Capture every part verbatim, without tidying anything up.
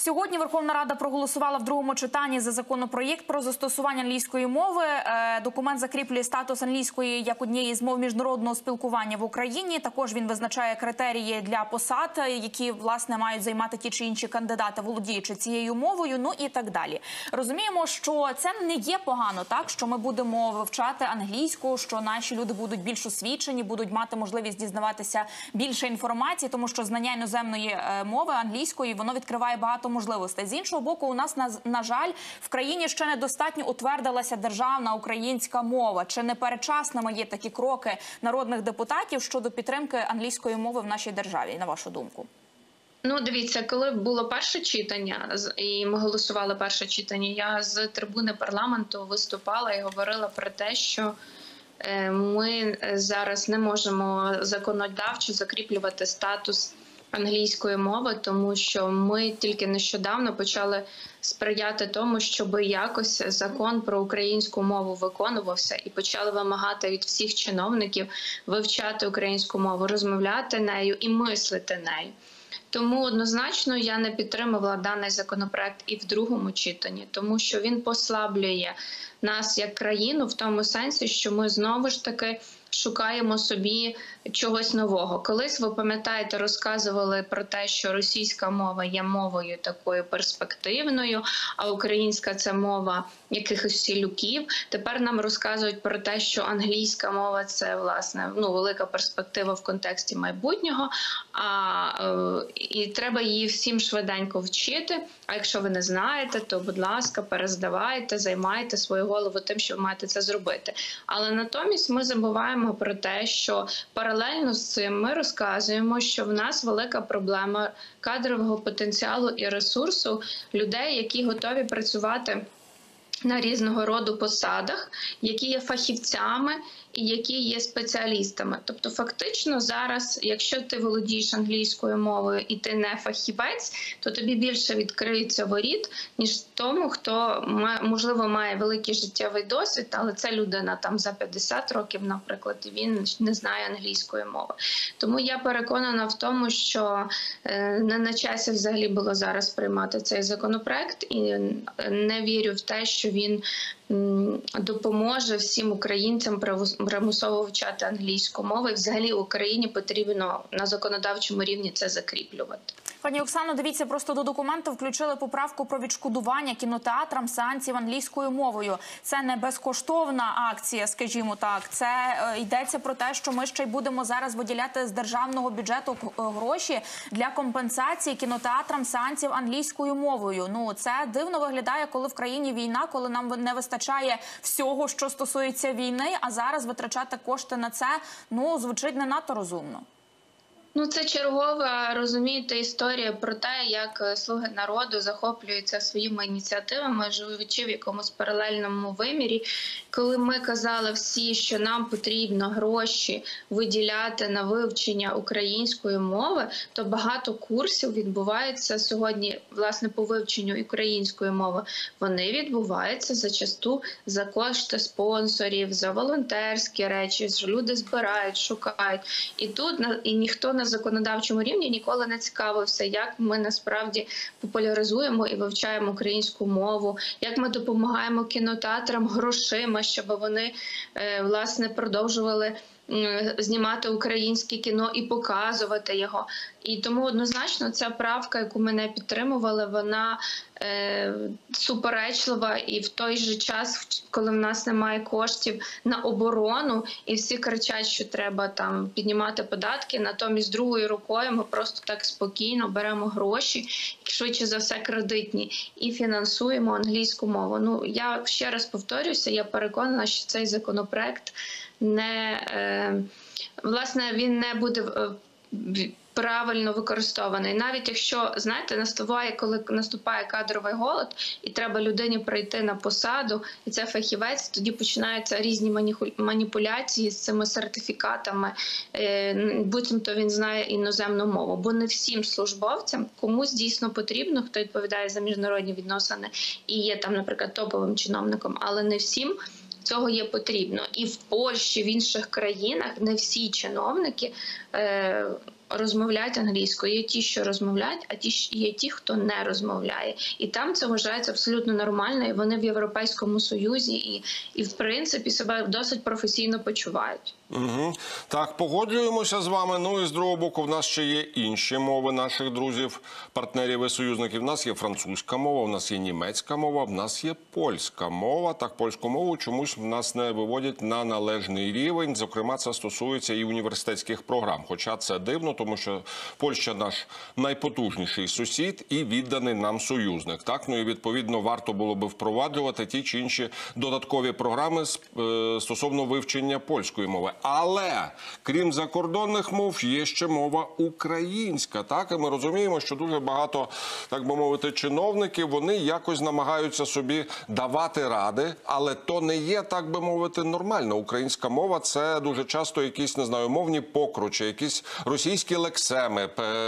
Сьогодні Верховна Рада проголосувала в другому читанні за законопроєкт про застосування англійської мови. Документ закріплює статус англійської як однієї з мов міжнародного спілкування в Україні. Також він визначає критерії для посад, які, власне, мають займати ті чи інші кандидати, володіючи цією мовою, ну і так далі. Розуміємо, що це не є погано, так, що ми будемо вивчати англійську, що наші люди будуть більш освічені, будуть мати можливість дізнаватися більше інформації, тому що знання іноземної мови, англійської, воно відкриває багато можливостей. З іншого боку, у нас, на, на жаль, в країні ще недостатньо утвердилася державна українська мова. Чи не передчасними є такі кроки народних депутатів щодо підтримки англійської мови в нашій державі, на вашу думку? Ну, дивіться, коли було перше читання, і ми голосували перше читання, я з трибуни парламенту виступала і говорила про те, що ми зараз не можемо законодавчо закріплювати статус англійської мови, тому що ми тільки нещодавно почали сприяти тому, щоб якось закон про українську мову виконувався, і почали вимагати від всіх чиновників вивчати українську мову, розмовляти нею і мислити нею. Тому однозначно я не підтримувала даний законопроект і в другому читанні, тому що він послаблює нас як країну в тому сенсі, що ми знову ж таки шукаємо собі чогось нового. Колись, ви пам'ятаєте, розказували про те, що російська мова є мовою такою перспективною, а українська – це мова якихось сілюків. Тепер нам розказують про те, що англійська мова – це, власне, ну, велика перспектива в контексті майбутнього, а, е, і треба її всім швиденько вчити. А якщо ви не знаєте, то, будь ласка, перездавайте, займайте свою голову тим, що ви маєте це зробити. Але натомість ми забуваємо про те, що паралельно з цим ми розказуємо, що в нас велика проблема кадрового потенціалу і ресурсу людей, які готові працювати на різного роду посадах, які є фахівцями і які є спеціалістами. Тобто фактично зараз, якщо ти володієш англійською мовою і ти не фахівець, то тобі більше відкриється воріт, ніж тому, хто, можливо, має великий життєвий досвід, але це людина там за п'ятдесят років, наприклад, і він не знає англійської мови. Тому я переконана в тому, що не на часі взагалі було зараз приймати цей законопроект, і не вірю в те, що він допоможе всім українцям примусово вивчати англійську мову. І взагалі Україні потрібно на законодавчому рівні це закріплювати. Пані Оксано, дивіться, просто до документу включили поправку про відшкодування кінотеатрам сеансів англійською мовою. Це не безкоштовна акція, скажімо так. Це е, йдеться про те, що ми ще й будемо зараз виділяти з державного бюджету гроші для компенсації кінотеатрам сеансів англійською мовою. Ну, це дивно виглядає, коли в країні війна, коли нам не вистачає всього, що стосується війни, а зараз витрачати кошти на це, ну, звучить не надто розумно. Ну, це чергова, розумієте, історія про те, як «Слуги народу» захоплюються своїми ініціативами, живучи в якомусь паралельному вимірі. Коли ми казали всі, що нам потрібно гроші виділяти на вивчення української мови, то багато курсів відбувається сьогодні, власне, по вивченню української мови. Вони відбуваються зачасту за кошти спонсорів, за волонтерські речі, що люди збирають, шукають. І тут і ніхто не на законодавчому рівні ніколи не цікавився, як ми насправді популяризуємо і вивчаємо українську мову, як ми допомагаємо кінотеатрам грошима, щоб вони, власне, продовжували знімати українське кіно і показувати його. І тому однозначно ця правка, яку ми не підтримували, вона е, суперечлива, і в той же час, коли в нас немає коштів на оборону, і всі кричать, що треба там піднімати податки, натомість другою рукою ми просто так спокійно беремо гроші, швидше за все кредитні, і фінансуємо англійську мову. Ну, я ще раз повторюся, я переконана, що цей законопроект не, е, власне, він не буде е, правильно використований. Навіть якщо, знаєте, наступає, коли наступає кадровий голод, і треба людині прийти на посаду, і це фахівець, тоді починаються різні маніпуляції з цими сертифікатами, буцімто він знає іноземну мову. Бо не всім службовцям, комусь дійсно потрібно, хто відповідає за міжнародні відносини і є там, наприклад, топовим чиновником, але не всім цього є потрібно. І в Польщі, в інших країнах не всі чиновники е, розмовляють англійською. Є ті, що розмовляють, а ті що- є ті, хто не розмовляє. І там це вважається абсолютно нормально. І вони в Європейському Союзі і, і в принципі себе досить професійно почувають. Угу. Так, погоджуємося з вами. Ну і з другого боку, в нас ще є інші мови наших друзів, партнерів і союзників. В нас є французька мова, в нас є німецька мова, в нас є польська мова. Так, польську мову чомусь в нас не виводять на належний рівень. Зокрема, це стосується і університетських програм. Хоча це дивно, тому що Польща наш найпотужніший сусід і відданий нам союзник. Так, ну і відповідно варто було би впроваджувати ті чи інші додаткові програми стосовно вивчення польської мови. Але, крім закордонних мов, є ще мова українська. Так? І ми розуміємо, що дуже багато, так би мовити, чиновників, вони якось намагаються собі давати ради, але то не є, так би мовити, нормально. Українська мова – це дуже часто якісь, не знаю, мовні покручі, якісь російські лексеми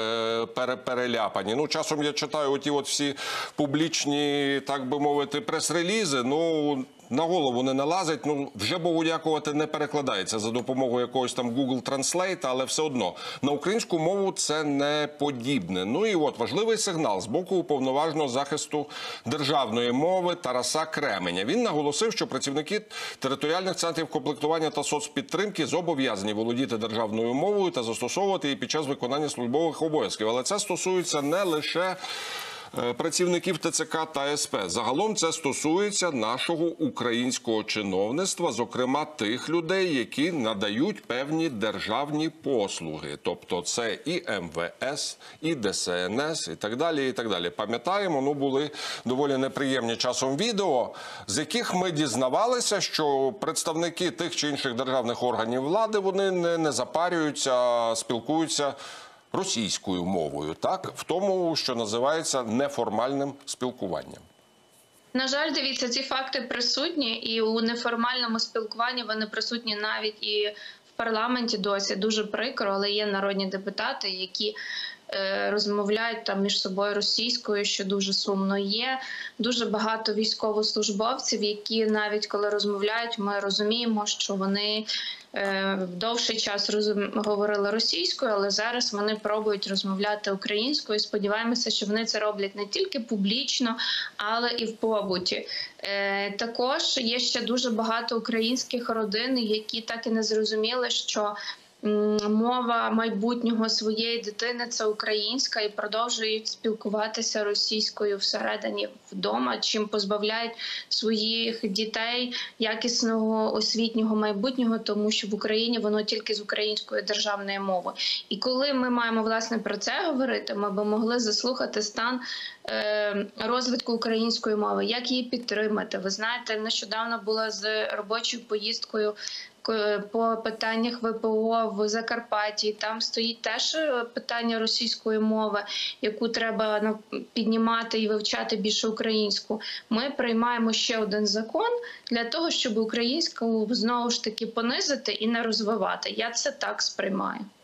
пере переляпані. Ну, часом я читаю оті от всі публічні, так би мовити, прес-релізи, ну, на голову не налазить, ну, вже, Богу дякувати, не перекладається за допомогою якогось там Google Translate, але все одно. На українську мову це не подібне. Ну і от важливий сигнал з боку Уповноваженого захисту державної мови Тараса Кременя. Він наголосив, що працівники територіальних центрів комплектування та соцпідтримки зобов'язані володіти державною мовою та застосовувати її під час виконання службових обов'язків. Але це стосується не лише працівників ТЦК та СП. Загалом це стосується нашого українського чиновництва, зокрема тих людей, які надають певні державні послуги. Тобто це і ем ве ес, і де ес ен ес, і так далі, і так далі. Пам'ятаємо, ну були доволі неприємні часом відео, з яких ми дізнавалися, що представники тих чи інших державних органів влади, вони не, не запарюються, спілкуються російською мовою, так? В тому, що називається неформальним спілкуванням. На жаль, дивіться, ці факти присутні, і у неформальному спілкуванні вони присутні навіть і в парламенті досі. Дуже прикро, але є народні депутати, які е, розмовляють там між собою російською, що дуже сумно. Є дуже багато військовослужбовців, які навіть коли розмовляють, ми розуміємо, що вони в довший час розум... говорили російською, але зараз вони пробують розмовляти українською. Сподіваємося, що вони це роблять не тільки публічно, але і в побуті. Е, також є ще дуже багато українських родин, які так і не зрозуміли, що мова майбутнього своєї дитини – це українська, і продовжують спілкуватися російською всередині вдома, чим позбавляють своїх дітей якісного освітнього майбутнього, тому що в Україні воно тільки з української державної мови. І коли ми маємо, власне, про це говорити, ми б могли заслухати стан е, розвитку української мови, як її підтримати. Ви знаєте, нещодавно була з робочою поїздкою по питаннях ве пе о в Закарпатті. Там стоїть теж питання російської мови, яку треба піднімати і вивчати більше українську. Ми приймаємо ще один закон для того, щоб українську знову ж таки понизити і не розвивати. Я це так сприймаю.